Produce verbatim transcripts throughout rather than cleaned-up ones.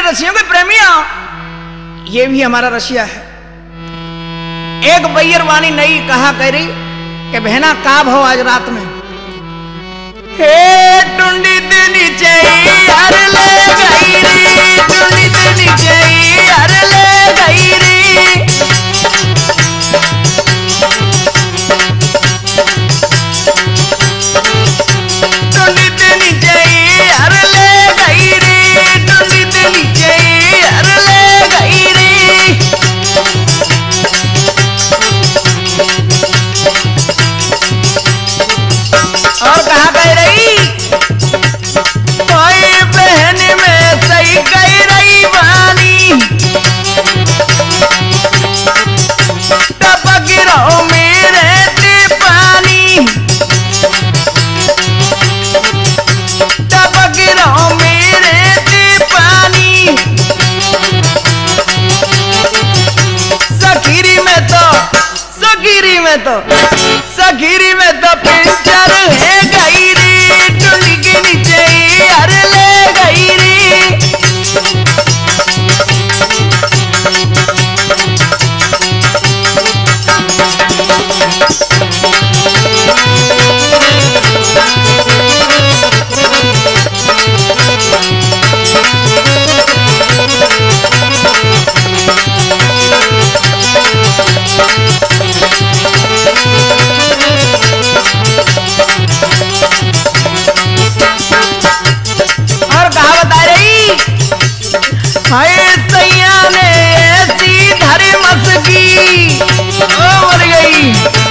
रसियों के प्रेमियों, ये भी हमारा रसिया है। एक बैरवानी नई कहा कह रही कि बहना का भाव आज रात में, हे टुंडी तेनी चाहिए हर ले गई री, टुंडी तेनी चाहिए हर ले गई री। टुंडी तेनी चाहिए हर ले गई री, टुंडी तेनी चाहिए हर ले गई री। और कहा कह रही, कोई बहन में सही कह रही वानी, टपक रहो मेरे ते पानी, टपक रहो मेरे ते पानी। सखीरी में तो सखीरी में तो सखीरी में तो पिंचर है गई री, टुंडी के नीचे हर ले गई री। और कहा बता रही, हाय सैया ने ऐसी धरे मस्की, ओ मर गई।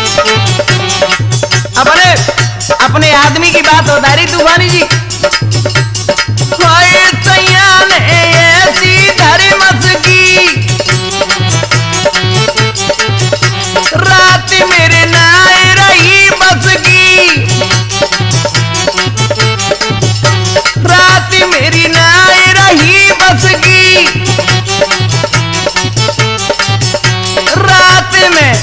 अपने अपने आदमी की बात बता रही तूफानी जी। हाय सैया ने ऐसी धरे मस्की, रात मेरे नाय रही बस की, रात मेरी नाय रही बस की। रात में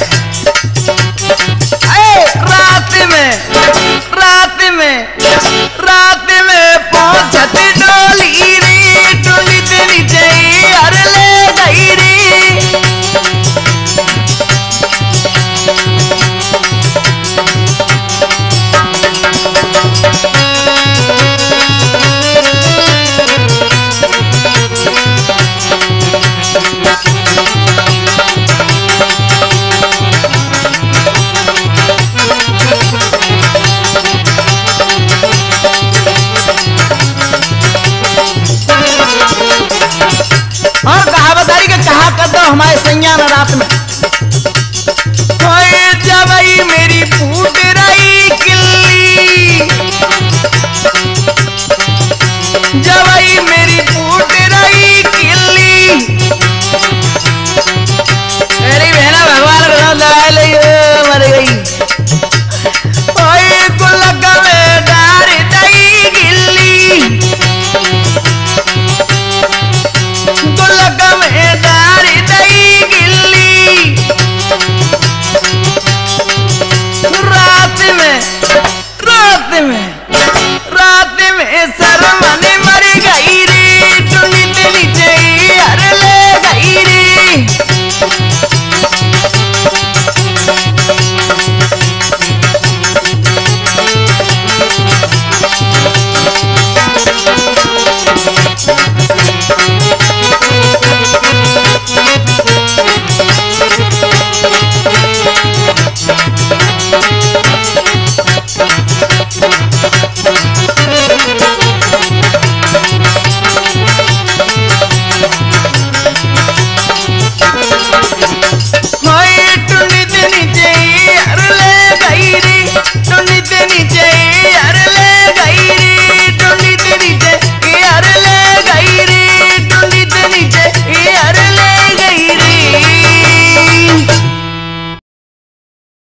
ए, रात में रात में रात में पहुंचत डोली री, टुंडी तेरी चाहिए हर ले गई री। और कहा बतारी के कहा कर दो हमारे सैया न रात में, होए जवाई मेरी फूट रही किल्ली, जवाई मेरी